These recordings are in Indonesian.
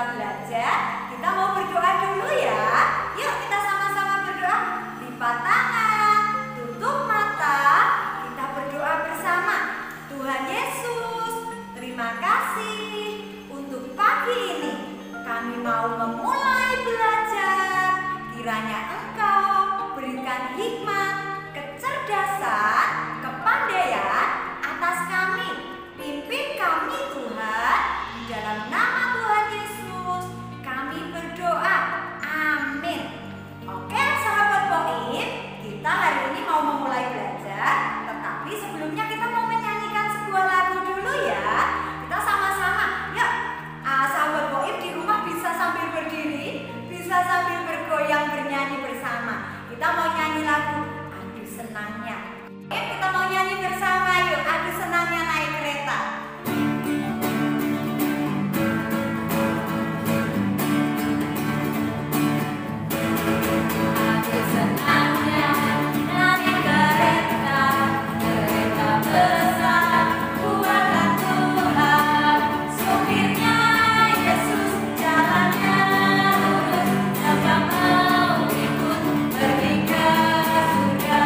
kita belajar, kita mau berdoa dulu ya. Yuk kita sama-sama berdoa. Lipat tangan, tutup mata, kita berdoa bersama. Tuhan Yesus, terima kasih untuk pagi ini. Kami mau memulai belajar. Kiranya Engkau berikan hikmat, kecerdasan, kepandaian atas kami. Pimpin kami Tuhan, di dalam nama Tuhan Yesus kami berdoa. Amin. Oke sahabat Boim, kita hari ini mau memulai belajar. Tetapi sebelumnya kita mau menyanyikan sebuah lagu dulu ya. Kita sama-sama, yuk sahabat Boim di rumah bisa sambil berdiri, bisa sambil bergoyang bernyanyi bersama. Kita mau nyanyi lagu Adu Senangnya. Kita mau nyanyi bersama yuk, adu senangnya naik kereta. Adu senangnya naik kereta, kereta besar buatan Tuhan. Supirnya Yesus, jalannya lurus, siapa mau ikut pergi ke surga.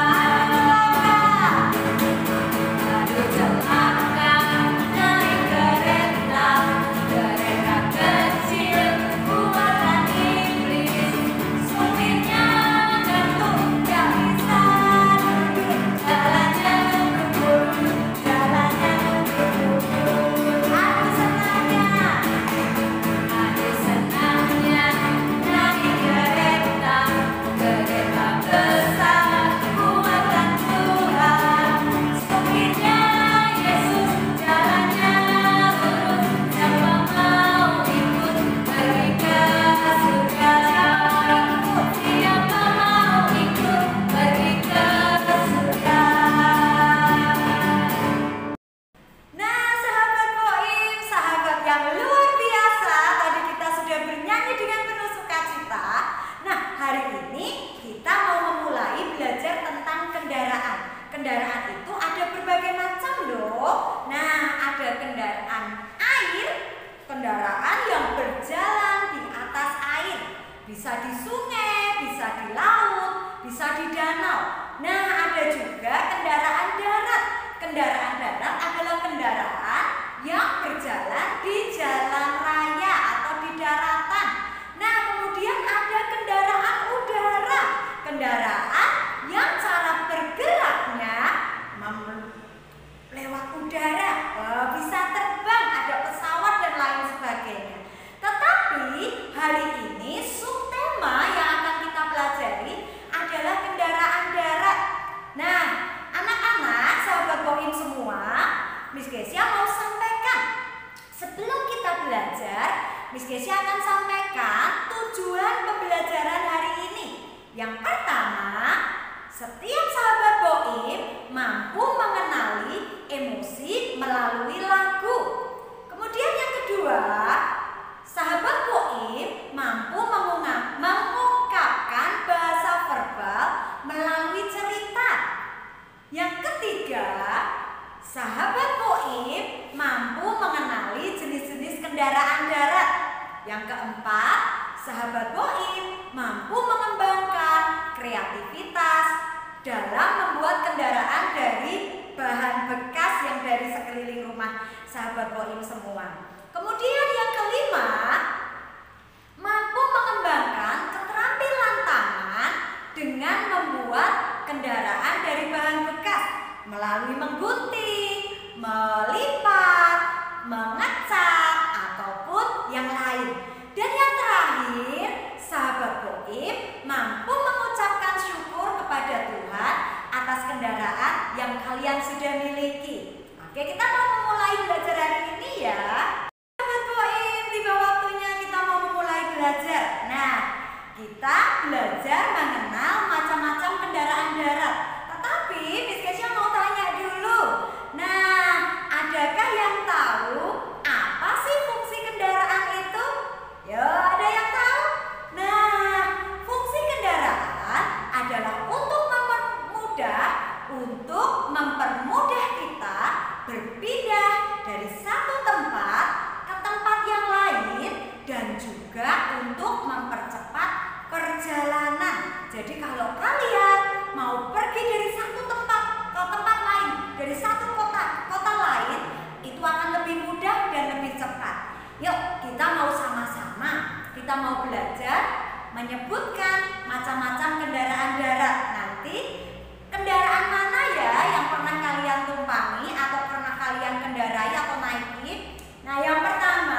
Adu celaka naik kereta, kereta kecil buatan iblis. Supirnya gantung gak bisa duduk, jalannya berburu, jalannya berburu. Adu senangnya naik kereta, kereta besar buatan Tuhan. Supirnya Yesus, jalannya lurus, siapa mau ikut pergi ke surga. Siapa mau ikut pergi ke surga. Nah sahabat Boim, sahabat yang luar biasa, tadi kita sudah bernyanyi dengan penuh sukacita. Nah hari ini kita mau memulai belajar tentang kendaraan. Kendaraan itu ada berbagai macam loh. Nah ada kendaraan air, kendaraan yang berjalan di atas air. Bisa di sungai, bisa di laut, bisa di danau. Nah ada juga kendaraan darat. Kendaraan darat adalah kendaraan yang berjalan di jalan raya atau di daratan. Nah kemudian ada kendaraan udara. Kendaraan yang cara bergeraknya lewat udara, bisa terbang, ada pesawat dan lain sebagainya. Tetapi hari ini subtema yang akan kita pelajari adalah kendaraan darat. Nah anak-anak, sahabat Boim semua, Miss Kesia mau sampaikan. Sebelum kita belajar, Miss Kesia akan sampaikan tujuan pembelajaran hari ini. Yang pertama, setiap sahabat Boim mampu mengenali emosi melalui lagu. Kemudian yang kedua, sahabat Boim mampu mengungkapkan bahasa verbal melalui cerita. Yang ketiga, sahabat Boim mampu mengenali jenis-jenis kendaraan darat. Yang keempat, sahabat Boim mampu mengembangkan kreativitas dalam membuat kendaraan dari bahan bekas yang dari sekeliling rumah sahabat Boim semua. Kemudian yang kelima, mampu mengembangkan keterampilan tangan dengan membuat kendaraan dari bahan bekas melalui menggunting, melipat, mengecat, ataupun yang lain. Dan yang terakhir, sahabat Boim mampu mengucapkan syukur kepada Tuhan atas kendaraan yang kalian sudah miliki. Oke, kita mau memulai belajar hari ini ya. Sahabat Boim, tiba waktunya kita mau memulai belajar. Nah, kita belajar mengenal macam-macam kendaraan darat. Tetapi Miss Kesia mau tanya dulu. Nah, adakah yang tahu apa sih fungsi kendaraan itu? Ya, ada yang tahu? Nah, fungsi kendaraan adalah untuk mempermudah kita berpindah kita mau belajar menyebutkan macam-macam kendaraan darat. Nanti kendaraan mana ya yang pernah kalian tumpangi atau pernah kalian kendarai atau naiki? Nah, yang pertama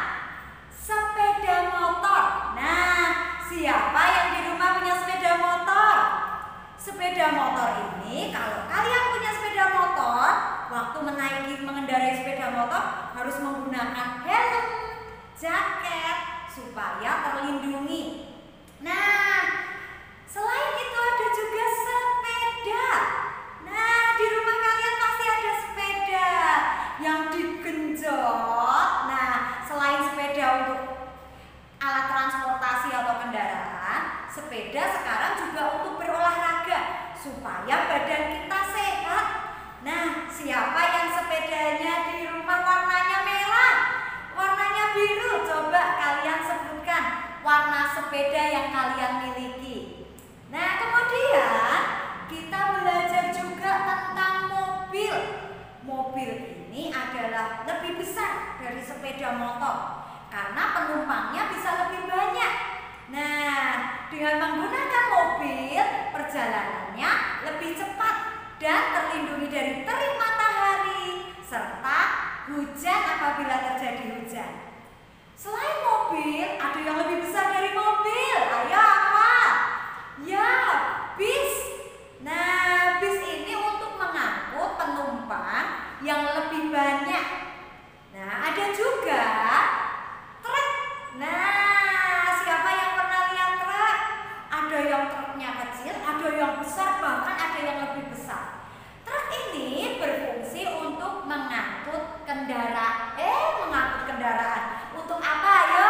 sepeda motor. Nah, siapa yang di rumah punya sepeda motor? Sepeda motor ini, kalau kalian punya sepeda motor, waktu mengendarai sepeda motor harus menggunakan helm, jaket supaya terlindungi. Nah, selain itu ada juga sepeda. Nah, di rumah kalian pasti ada sepeda yang digenjot. Nah, selain sepeda untuk alat transportasi atau kendaraan, sepeda sekarang juga untuk berolahraga supaya badan kita sehat. Nah, siapa yang sepedanya di rumah warnanya merah, warnanya biru? Coba kalian sebutkan warna sepeda yang kalian miliki. Nah, kemudian kita belajar juga tentang mobil. Mobil ini adalah lebih besar dari sepeda motor karena penumpangnya bisa lebih banyak. Nah, dengan menggunakan mobil, perjalanannya lebih cepat dan terlindungi dari terik matahari serta hujan apabila terjadi hujan. Selain mobil, ada yang lebih besar dari mobil. Ayo apa? Ya, bis. Nah, bis ini untuk mengangkut penumpang yang lebih banyak. Nah, ada juga truk. Nah, siapa yang pernah lihat truk? Ada yang truknya kecil, ada yang besar, bahkan ada yang lebih besar. Truk ini berfungsi untuk mengangkut kendaraan. Untuk apa, ayo?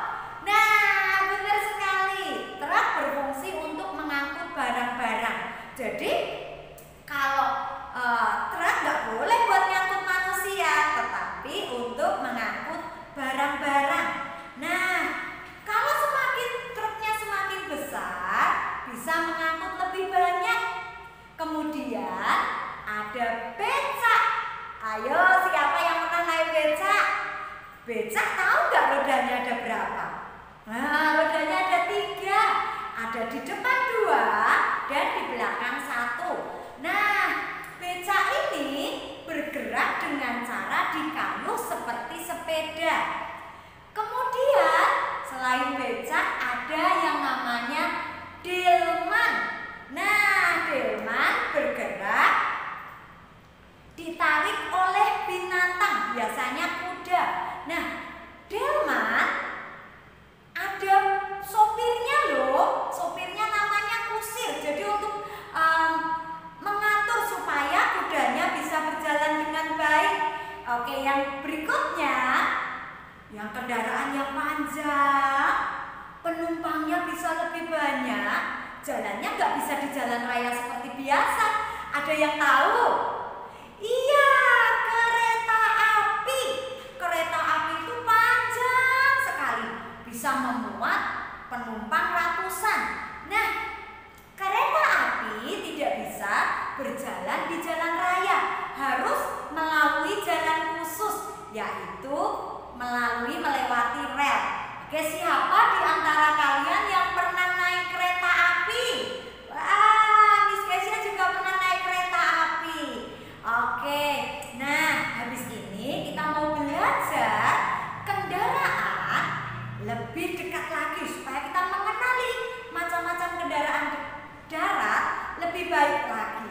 Nah, benar sekali. Truk berfungsi untuk mengangkut barang-barang. Jadi, kalau truk nggak boleh buat ngangkut manusia, tetapi untuk mengangkut barang-barang. Nah, kalau truknya semakin besar, bisa mengangkut lebih banyak. Kemudian ada becak. Ayo, siapa yang pernah naik becak? Becak tahu nggak rodanya ada berapa? Nah, rodanya ada 3. Ada di depan 2 dan di belakang 1. Nah, becak ini bergerak dengan cara dikayuh seperti sepeda. Kemudian selain becak ada yang namanya delman. Nah, delman bergerak ditarik oleh binatang, biasanya kuda. Nah, delman ada sopirnya loh. Sopirnya namanya kusir. Jadi untuk mengatur supaya kudanya bisa berjalan dengan baik. Oke, yang berikutnya, yang kendaraan yang panjang, penumpangnya bisa lebih banyak, jalannya nggak bisa di jalan raya seperti biasa. Ada yang tahu? Iya, kereta api. Kereta api itu panjang sekali, bisa memuat penumpang ratusan. Nah, kereta api tidak bisa berjalan di jalan raya, harus melalui jalan khusus, yaitu melewati rel. Oke, siapa di antara kalian yang pernah naik kereta api? Wah, Miss Kesia juga pernah naik kereta api. Oke, nah habis ini kita mau belajar kendaraan lebih dekat lagi supaya kita mengenali macam-macam kendaraan darat lebih baik lagi.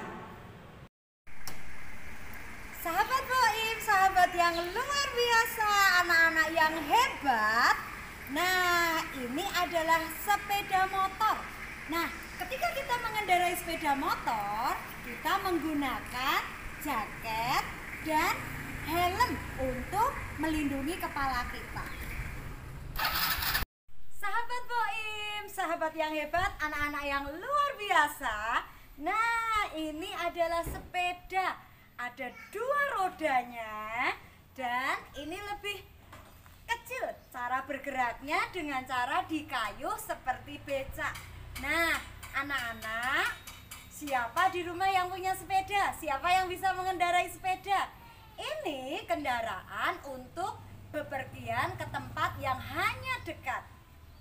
Sahabat Boim, sahabat yang luar biasa, anak-anak yang hebat. Nah, ini adalah sepeda motor. Nah, ketika kita mengendarai sepeda motor, kita menggunakan jaket dan helm untuk melindungi kepala kita. Sahabat Boim, sahabat yang hebat, anak-anak yang luar biasa. Nah, ini adalah sepeda. Ada 2 rodanya dan ini lebih kecil. Cara bergeraknya dengan cara dikayuh seperti becak. Nah, anak-anak, siapa di rumah yang punya sepeda? Siapa yang bisa mengendarai sepeda? Ini kendaraan untuk bepergian ke tempat yang hanya dekat.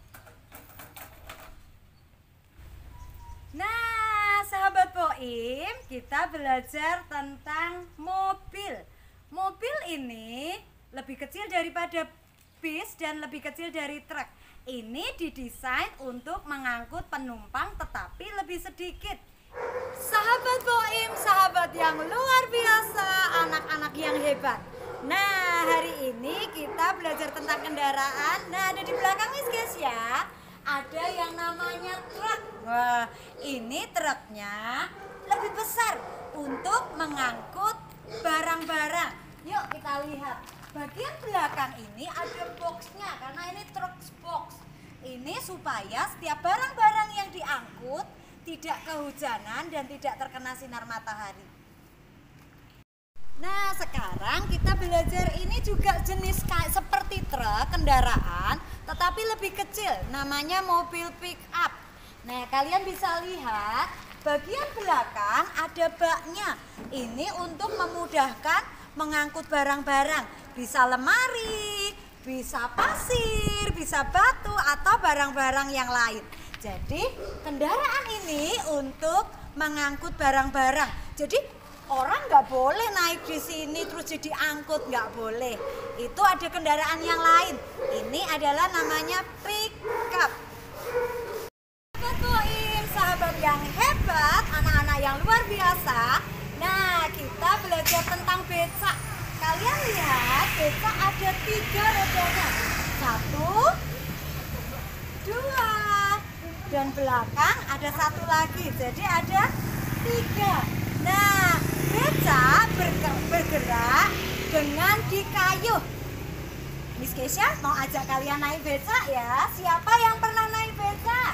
Nah, sahabat Poim, kita belajar tentang mobil. Mobil ini lebih kecil daripada bis dan lebih kecil dari truk. Ini didesain untuk mengangkut penumpang tetapi lebih sedikit. Sahabat Poim, sahabat yang luar biasa, anak-anak yang hebat. Nah, hari ini kita belajar tentang kendaraan. Nah, ada di belakang guys ya. Ada yang namanya truk. Wah, ini truknya lebih besar untuk mengangkut barang-barang. Yuk kita lihat. Bagian belakang ini ada boxnya karena ini truk box. Ini supaya setiap barang-barang yang diangkut tidak kehujanan dan tidak terkena sinar matahari. Nah, sekarang kita belajar ini juga jenis seperti truk, kendaraan, tetapi lebih kecil, namanya mobil pick up. Nah, kalian bisa lihat bagian belakang ada baknya. Ini untuk memudahkan mengangkut barang-barang, bisa lemari, bisa pasir, bisa batu atau barang-barang yang lain. Jadi, kendaraan ini untuk mengangkut barang-barang. Jadi orang nggak boleh naik di sini terus jadi angkut, nggak boleh. Itu ada kendaraan yang lain. Ini adalah namanya pickup. Sahabat Poim, sahabat yang hebat, anak-anak yang luar biasa. Nah, kita belajar tentang becak. Kalian lihat, becak ada 3 rodanya. 1, 2, dan belakang ada 1 lagi. Jadi ada 3. Nah, becak bergerak dengan dikayuh. Miss Keisha mau ajak kalian naik becak ya. Siapa yang pernah naik becak?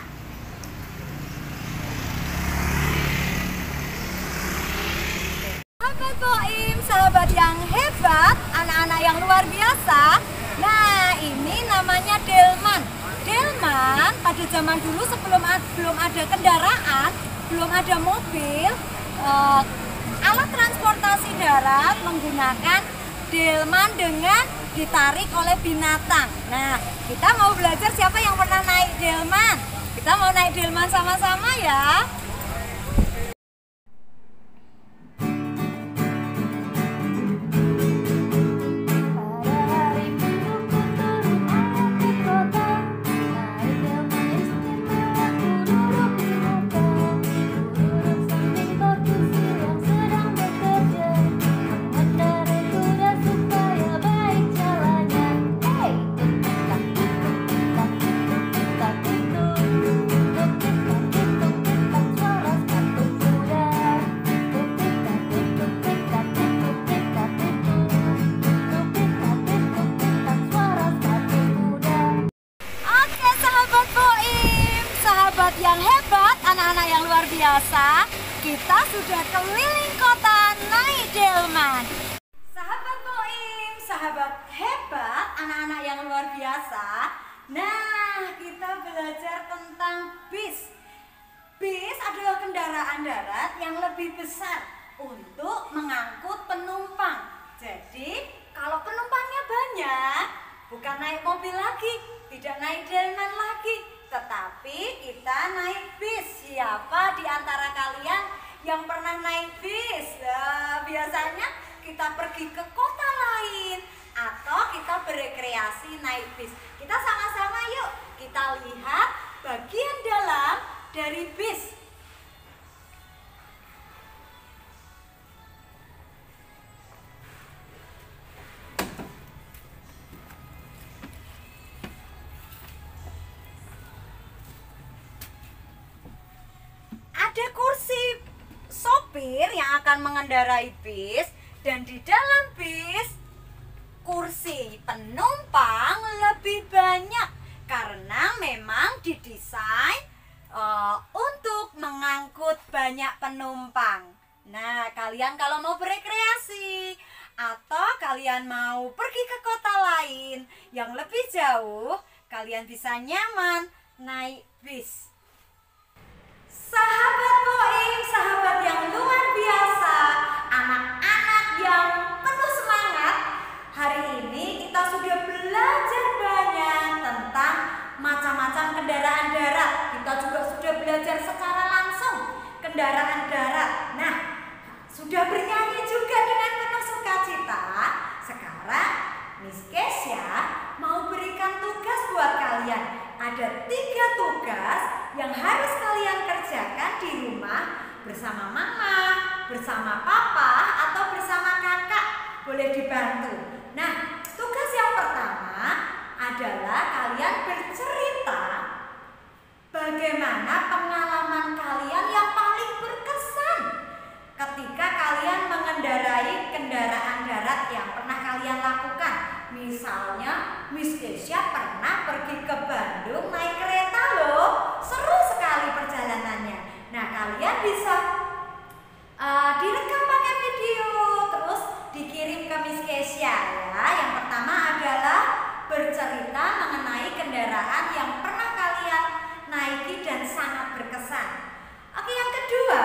Sahabat Poim, sahabat yang hebat, anak-anak yang luar biasa. Nah, ini namanya delman. Delman pada zaman dulu sebelum belum ada kendaraan, belum ada mobil, alat transportasi darat menggunakan delman dengan ditarik oleh binatang. Nah, kita mau belajar siapa yang pernah naik delman. Kita mau naik delman sama-sama ya. Yang hebat, anak-anak yang luar biasa, kita sudah keliling kota naik delman. Sahabat Poim, sahabat hebat, anak-anak yang luar biasa. Nah, kita belajar tentang bis. Bis adalah kendaraan darat yang lebih besar untuk mengangkut penumpang. Jadi, kalau penumpangnya banyak, bukan naik mobil lagi, tidak naik delman lagi, tetapi kita naik bis. Siapa di antara kalian yang pernah naik bis? Nah, biasanya kita pergi ke kota lain atau kita berekreasi naik bis. Kita sama-sama yuk, kita lihat bagian dalam dari bis. Ada kursi sopir yang akan mengendarai bis, dan di dalam bis kursi penumpang lebih banyak karena memang didesain untuk mengangkut banyak penumpang. Nah, kalian kalau mau berekreasi atau kalian mau pergi ke kota lain yang lebih jauh, kalian bisa nyaman naik bis. Sahabat Poim, sahabat yang luar biasa, anak-anak yang penuh semangat, hari ini kita sudah belajar banyak tentang macam-macam kendaraan darat. Kita juga sudah belajar secara langsung kendaraan darat. Nah, sudah bernyanyi juga dengan penuh sukacita. Sekarang Miss Kesya mau berikan tugas buat kalian. Ada 3 tugas yang harus kalian kerjakan di rumah bersama mama, bersama papa, atau bersama kakak. Boleh dibantu. Nah, tugas yang pertama adalah kalian bercerita bagaimana pengalaman kalian yang paling berkesan ketika kalian mengendarai kendaraan darat yang pernah kalian lakukan. Misalnya, Miss Kesya pernah pergi ke Bandung naik kereta loh. Seru sekali perjalanannya. Nah, kalian bisa direkam pakai video, terus dikirim ke Miss Kesya ya. Yang pertama adalah bercerita mengenai kendaraan yang pernah kalian naiki dan sangat berkesan. Oke, yang kedua,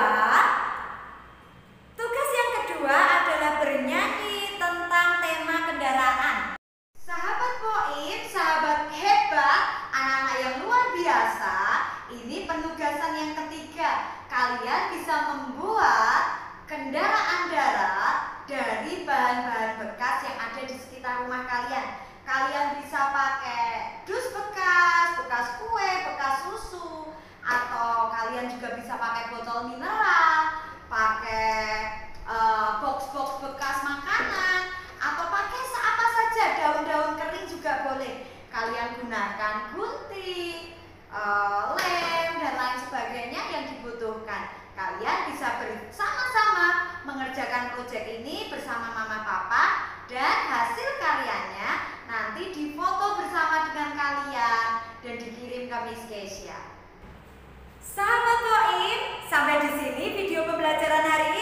tugas yang kedua adalah bernyanyi tentang tema kendaraan. Sahabat Poim, sahabat hebat, anak-anak yang luar biasa, ini penugasan yang ketiga. Kalian bisa membuat kendaraan darat dari bahan-bahan bekas yang ada di sekitar rumah kalian. Kalian bisa pakai dus bekas, bekas kue, bekas susu, atau kalian juga bisa pakai botol mineral, pakai box-box bekas makanan, atau pakai apa saja, daun-daun kering juga boleh. Kalian gunakan gunting, lem, dan lain sebagainya yang dibutuhkan. Kalian bisa bersama-sama mengerjakan proyek ini bersama mama papa, dan hasil karyanya nanti difoto bersama dengan kalian dan dikirim ke Miss Kesya. Sahabat Poim, sampai di sini video pembelajaran hari ini.